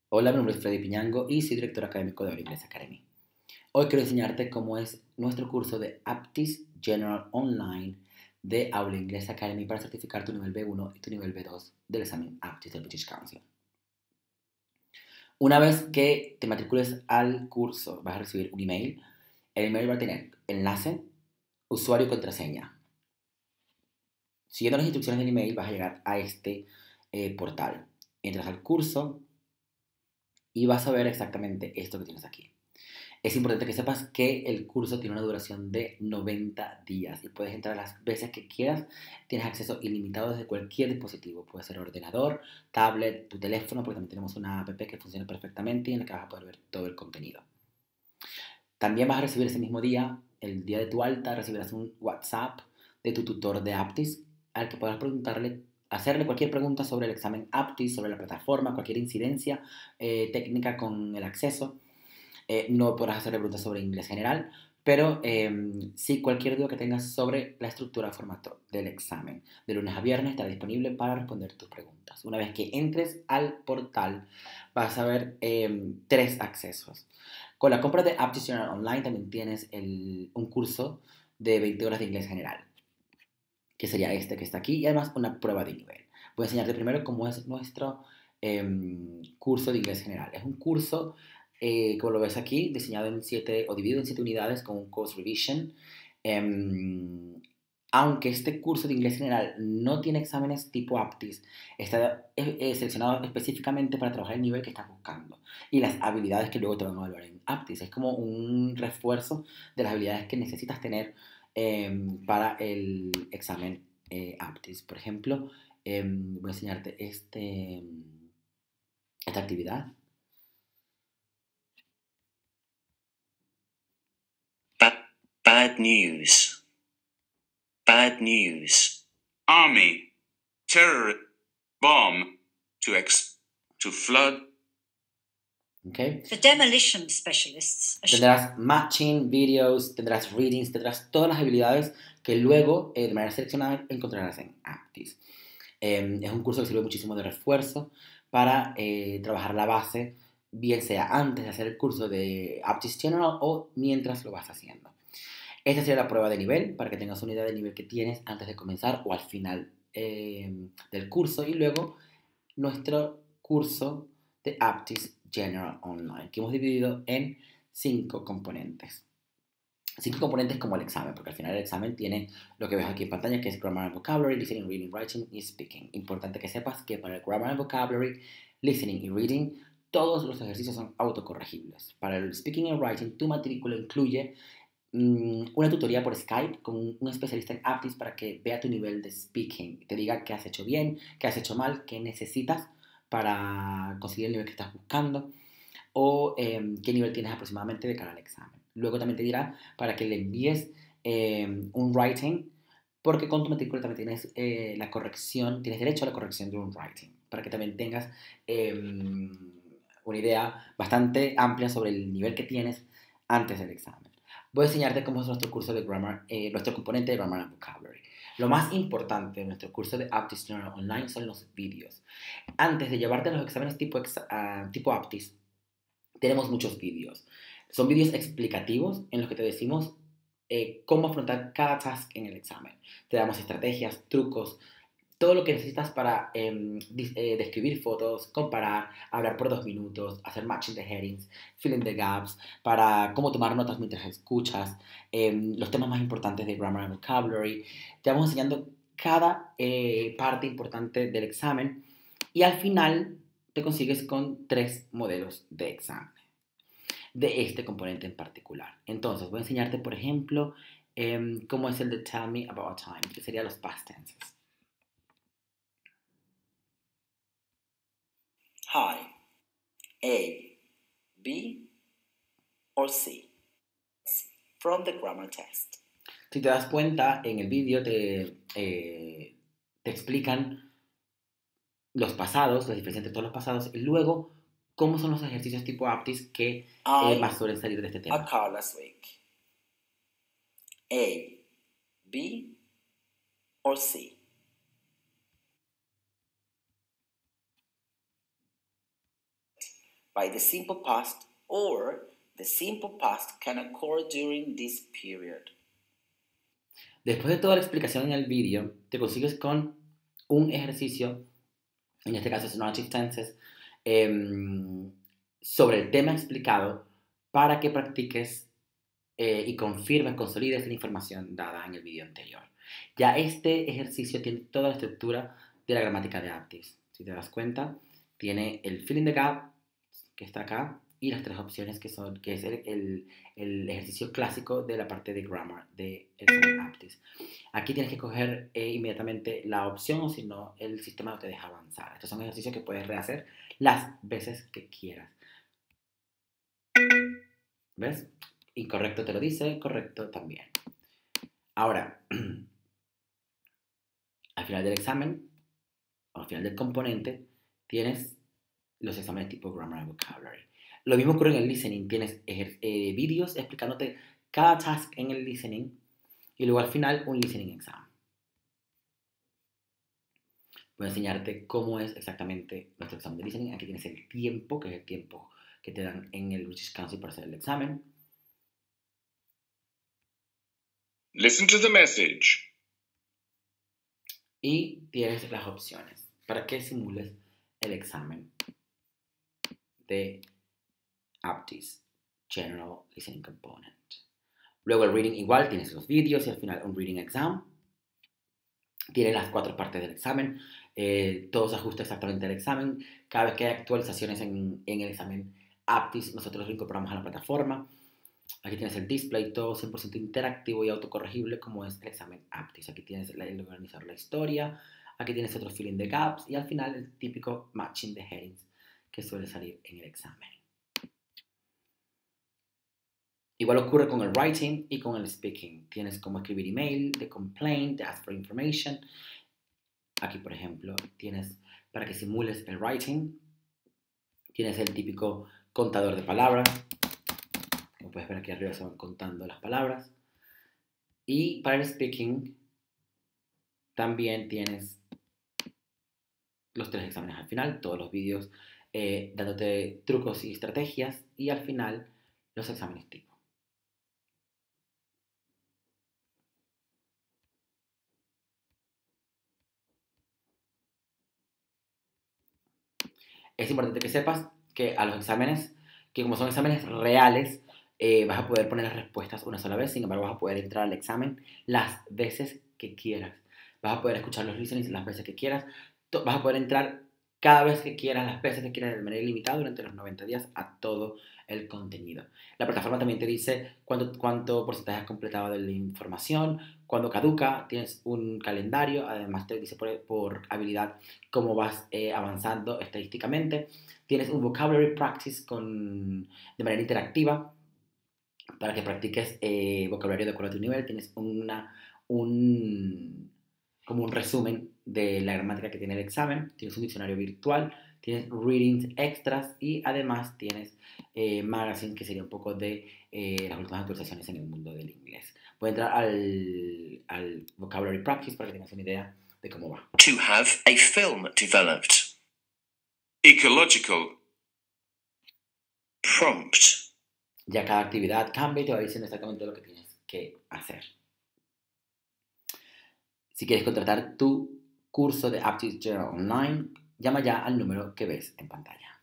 Hola, mi nombre es Freddy Piñango y soy director académico de Habla Inglés Academy. Hoy quiero enseñarte cómo es nuestro curso de Aptis General Online de Aula Inglés Academy para certificar tu nivel B1 y tu nivel B2 del examen Aptis del British Council. Una vez que te matricules al curso, vas a recibir un email. El email va a tener enlace, usuario y contraseña. Siguiendo las instrucciones del email, vas a llegar a este portal. Entras al curso y vas a ver exactamente esto que tienes aquí. Es importante que sepas que el curso tiene una duración de 90 días y puedes entrar las veces que quieras. Tienes acceso ilimitado desde cualquier dispositivo. Puede ser ordenador, tablet, tu teléfono, porque también tenemos una app que funciona perfectamente y en la que vas a poder ver todo el contenido. También vas a recibir ese mismo día, el día de tu alta, recibirás un WhatsApp de tu tutor de Aptis al que podrás preguntarle, hacerle cualquier pregunta sobre el examen Aptis, sobre la plataforma, cualquier incidencia técnica con el acceso. No podrás hacer preguntas sobre inglés general, pero sí cualquier duda que tengas sobre la estructura o formato del examen. De lunes a viernes estará disponible para responder tus preguntas. Una vez que entres al portal vas a ver tres accesos. Con la compra de Aptitude Online también tienes un curso de 20 horas de inglés general, que sería este que está aquí, y además una prueba de nivel. Voy a enseñarte primero cómo es nuestro curso de inglés general. Es un curso, como lo ves aquí, diseñado en 7 o dividido en 7 unidades con un course revision. Aunque este curso de inglés general no tiene exámenes tipo APTIS, está seleccionado específicamente para trabajar el nivel que estás buscando y las habilidades que luego te van a evaluar en APTIS. Es como un refuerzo de las habilidades que necesitas tener para el examen APTIS. Por ejemplo, voy a enseñarte esta actividad. Bad news. Bad news. Army, terror, bomb, to flood. Okay. The demolition specialists. Tendrás matching, videos, tendrás readings, tendrás todas las habilidades que luego, de manera seleccionada, encontrarás en Aptis. Es un curso que sirve muchísimo de refuerzo para trabajar la base, bien sea antes de hacer el curso de Aptis General o mientras lo vas haciendo. Esta sería la prueba de nivel, para que tengas una idea del nivel que tienes antes de comenzar o al final del curso. Y luego nuestro curso de Aptis General Online, que hemos dividido en 5 componentes. 5 componentes como el examen, porque al final el examen tiene lo que ves aquí en pantalla, que es Grammar and Vocabulary, Listening, Reading, Writing y Speaking. Importante que sepas que para el Grammar and Vocabulary, Listening y Reading, todos los ejercicios son autocorregibles. Para el Speaking and Writing, tu matrícula incluye una tutoría por Skype con un especialista en Aptis para que vea tu nivel de speaking, te diga qué has hecho bien, qué has hecho mal, qué necesitas para conseguir el nivel que estás buscando o qué nivel tienes aproximadamente de cara al examen. Luego también te dirá para que le envíes un writing, porque con tu matrícula también tienes la corrección, tienes derecho a la corrección de un writing, para que también tengas una idea bastante amplia sobre el nivel que tienes antes del examen. Voy a enseñarte cómo es nuestro curso de grammar, nuestro componente de Grammar and Vocabulary. Lo más importante de nuestro curso de Aptis General Online son los vídeos. Antes de llevarte a los exámenes tipo Aptis, tenemos muchos vídeos. Son vídeos explicativos en los que te decimos cómo afrontar cada task en el examen. Te damos estrategias, trucos, todo lo que necesitas para describir fotos, comparar, hablar por 2 minutos, hacer matching the headings, fill in the gaps, para cómo tomar notas mientras escuchas, los temas más importantes de grammar and vocabulary. Te vamos enseñando cada parte importante del examen y al final te consigues con 3 modelos de examen de este componente en particular. Entonces, voy a enseñarte, por ejemplo, cómo es el de Tell Me About a Time, que sería los past tenses. Hi. A, B, or C. From the grammar test. Si te das cuenta, en el vídeo te explican los pasados, las diferencias entre todos los pasados, y luego cómo son los ejercicios tipo Aptis que más suelen salir de este tema. A car last week. A, B, or C. by the simple past, or the simple past can occur during this period. Después de toda la explicación en el vídeo, te consigues con un ejercicio, en este caso es Narrative Tenses, sobre el tema explicado para que practiques y confirmes, consolides la información dada en el vídeo anterior. Ya este ejercicio tiene toda la estructura de la gramática de Aptis. Si te das cuenta, tiene el fill in the gap, que está acá, y las tres opciones que es el ejercicio clásico de la parte de grammar de examen Aptis. Aquí tienes que coger inmediatamente la opción, o si no, el sistema no te deja avanzar. Estos son ejercicios que puedes rehacer las veces que quieras. ¿Ves? Incorrecto te lo dice, correcto también. Ahora, al final del examen, o al final del componente, tienes los exámenes tipo Grammar and Vocabulary. Lo mismo ocurre en el listening. Tienes vídeos explicándote cada task en el listening y luego al final un listening exam. Voy a enseñarte cómo es exactamente nuestro examen de listening. Aquí tienes el tiempo, que es el tiempo que te dan en el British Council para hacer el examen. Listen to the message. Y tienes las opciones para que simules el examen de Aptis, General Listening Component. Luego el reading igual, tienes los vídeos y al final un reading exam. Tiene las 4 partes del examen, todo se ajusta exactamente al examen. Cada vez que hay actualizaciones en el examen Aptis, nosotros lo incorporamos a la plataforma. Aquí tienes el display, todo 100% interactivo y autocorregible como es el examen Aptis. Aquí tienes el organizar la historia, aquí tienes otro fill in the gaps y al final el típico matching the headings que suele salir en el examen. Igual ocurre con el writing y con el speaking. Tienes como escribir email, the complaint, the ask for information. Aquí, por ejemplo, tienes para que simules el writing. Tienes el típico contador de palabras. Como puedes ver aquí arriba se van contando las palabras. Y para el speaking también tienes los 3 exámenes al final. Todos los vídeos dándote trucos y estrategias. Y al final los exámenes tipo. Es importante que sepas que a los exámenes, que como son exámenes reales, vas a poder poner las respuestas una sola vez. Sin embargo, vas a poder entrar al examen las veces que quieras. Vas a poder escuchar los listenings las veces que quieras. Vas a poder entrar cada vez que quieras, las veces que quieras, de manera ilimitada durante los 90 días a todo el contenido. La plataforma también te dice cuánto porcentaje has completado de la información, cuándo caduca, tienes un calendario, además te dice por habilidad cómo vas avanzando estadísticamente. Tienes un vocabulary practice de manera interactiva para que practiques vocabulario de acuerdo a tu nivel. Tienes como un resumen de la gramática que tiene el examen. Tienes un diccionario virtual, tienes readings extras y además tienes magazine, que sería un poco de las últimas actualizaciones en el mundo del inglés. Voy a entrar al vocabulary practice para que tengas una idea de cómo va. To have a film developed. Ecological. Prompt. Ya cada actividad cambia y te va diciendo exactamente lo que tienes que hacer. Si quieres contratar tu curso de Aptis General Online, llama ya al número que ves en pantalla.